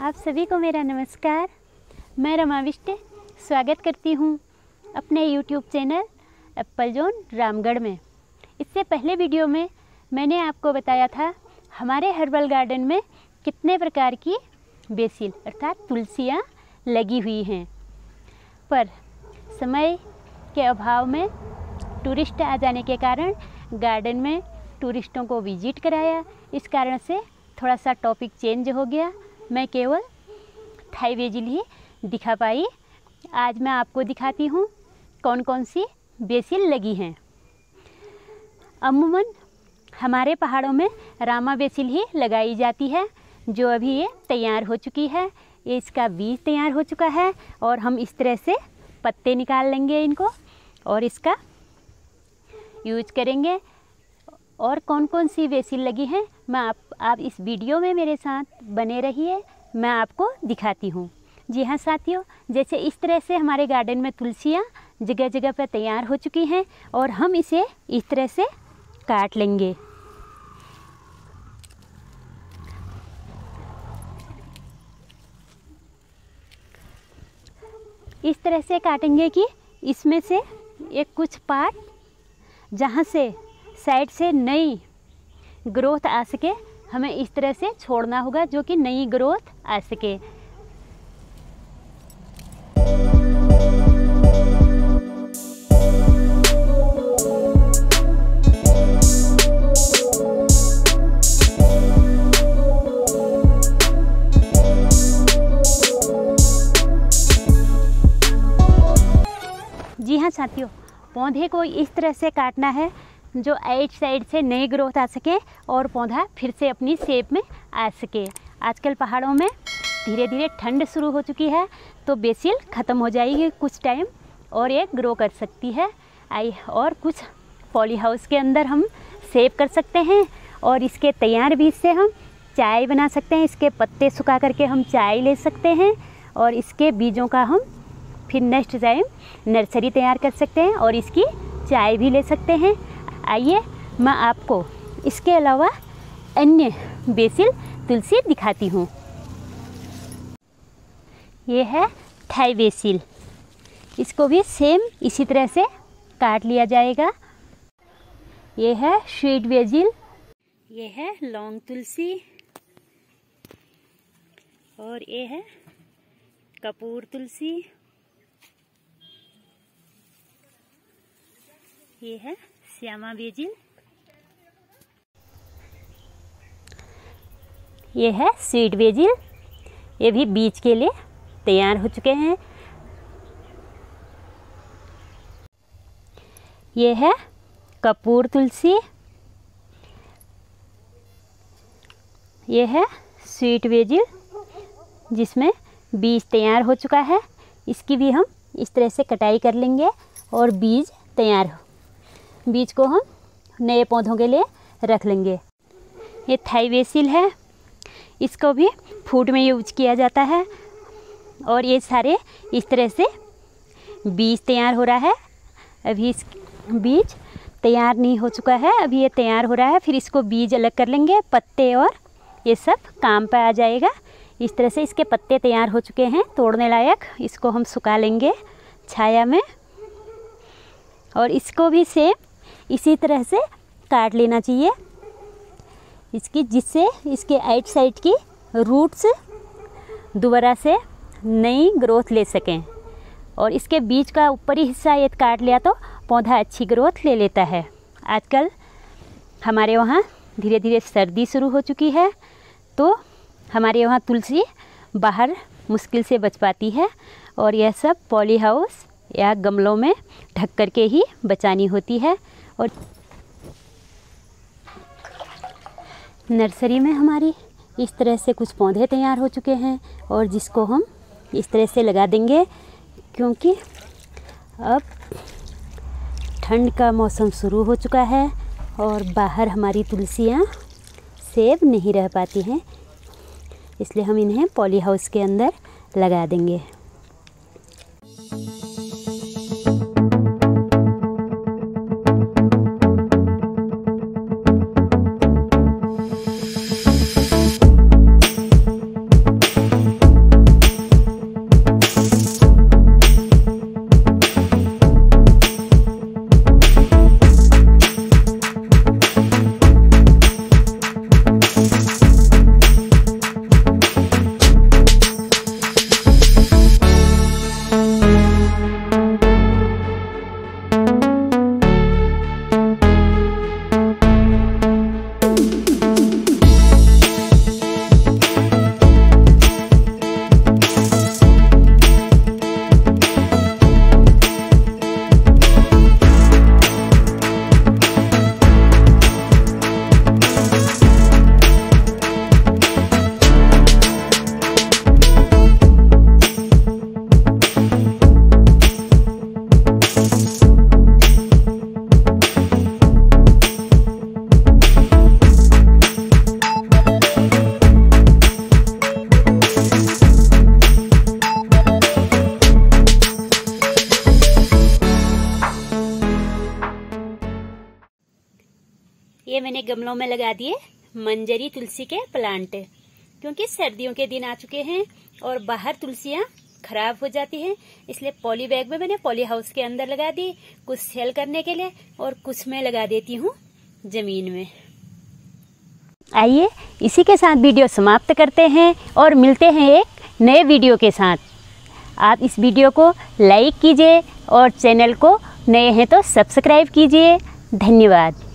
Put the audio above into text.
आप सभी को मेरा नमस्कार। मैं रमा विष्ट स्वागत करती हूँ अपने YouTube channel Apple zone Ramgarh में। इससे पहले वीडियो में मैंने आपको बताया था हमारे हर्बल गार्डन में कितने प्रकार की बेसिल अर्थात तुलसियाँ लगी हुई हैं, पर समय के अभाव में टूरिस्ट आ जाने के कारण गार्डन में टूरिस्टों को विजिट कराया। इस कारण से थोड़ा सा टॉपिक चेंज हो गया। मैं केवल थाई बेसिल ही दिखा पाई। आज मैं आपको दिखाती हूँ कौन कौन सी बेसिल लगी हैं। अमूमन हमारे पहाड़ों में रामा बेसिल ही लगाई जाती है, जो अभी ये तैयार हो चुकी है। ये इसका बीज तैयार हो चुका है और हम इस तरह से पत्ते निकाल लेंगे इनको और इसका यूज करेंगे। और कौन कौन सी बेसिल लगी हैं मैं आप इस वीडियो में मेरे साथ बने रहिए, मैं आपको दिखाती हूँ। जी हाँ साथियों, जैसे इस तरह से हमारे गार्डन में तुलसियाँ जगह जगह पर तैयार हो चुकी हैं और हम इसे इस तरह से काट लेंगे। इस तरह से काटेंगे कि इसमें से एक कुछ पार्ट जहाँ से साइड से नई ग्रोथ आ सके, हमें इस तरह से छोड़ना होगा, जो कि नई ग्रोथ आ सके। जी हाँ साथियों, पौधे को इस तरह से काटना है जो आइट साइड से नई ग्रोथ आ सके और पौधा फिर से अपनी शेप में आ सके। आजकल पहाड़ों में धीरे धीरे ठंड शुरू हो चुकी है, तो बेसिल ख़त्म हो जाएगी कुछ टाइम और ये ग्रो कर सकती है। और कुछ पॉली हाउस के अंदर हम सेव कर सकते हैं और इसके तैयार बीज से हम चाय बना सकते हैं। इसके पत्ते सुखा करके हम चाय ले सकते हैं और इसके बीजों का हम फिर नेक्स्ट टाइम नर्सरी तैयार कर सकते हैं और इसकी चाय भी ले सकते हैं। आइए मैं आपको इसके अलावा अन्य बेसिल तुलसी दिखाती हूँ। ये है थाई बेसिल, इसको भी सेम इसी तरह से काट लिया जाएगा। ये है स्वीट बेसिल, ये है लौंग तुलसी और ये है कपूर तुलसी, ये है श्यामा बेसिल, ये है स्वीट बेसिल। ये भी बीज के लिए तैयार हो चुके हैं। ये है कपूर तुलसी, ये है स्वीट बेसिल जिसमें बीज तैयार हो चुका है। इसकी भी हम इस तरह से कटाई कर लेंगे और बीज तैयार हो, बीज को हम नए पौधों के लिए रख लेंगे। ये थाई बेसिल है, इसको भी फूड में यूज किया जाता है और ये सारे इस तरह से बीज तैयार हो रहा है। अभी इस बीज तैयार नहीं हो चुका है, अभी ये तैयार हो रहा है। फिर इसको बीज अलग कर लेंगे, पत्ते और ये सब काम पर आ जाएगा। इस तरह से इसके पत्ते तैयार हो चुके हैं तोड़ने लायक। इसको हम सुखा लेंगे छाया में और इसको भी सेम इसी तरह से काट लेना चाहिए इसकी, जिससे इसके आइट साइड की रूट्स दोबारा से नई ग्रोथ ले सकें। और इसके बीज का ऊपरी हिस्सा ये काट लिया तो पौधा अच्छी ग्रोथ ले लेता है। आजकल हमारे वहाँ धीरे धीरे सर्दी शुरू हो चुकी है, तो हमारे वहाँ तुलसी बाहर मुश्किल से बच पाती है और यह सब पॉली हाउस या गमलों में ढक करके ही बचानी होती है। और नर्सरी में हमारी इस तरह से कुछ पौधे तैयार हो चुके हैं और जिसको हम इस तरह से लगा देंगे, क्योंकि अब ठंड का मौसम शुरू हो चुका है और बाहर हमारी तुलसियाँ सेब नहीं रह पाती हैं, इसलिए हम इन्हें पॉली हाउस के अंदर लगा देंगे। ये मैंने गमलों में लगा दिए मंजरी तुलसी के प्लांट, क्योंकि सर्दियों के दिन आ चुके हैं और बाहर तुलसियाँ खराब हो जाती हैं, इसलिए पॉली बैग में मैंने पॉली हाउस के अंदर लगा दी, कुछ सेल करने के लिए और कुछ मैं लगा देती हूँ जमीन में। आइए इसी के साथ वीडियो समाप्त करते हैं और मिलते हैं एक नए वीडियो के साथ। आप इस वीडियो को लाइक कीजिए और चैनल को नए हैं तो सब्सक्राइब कीजिए। धन्यवाद।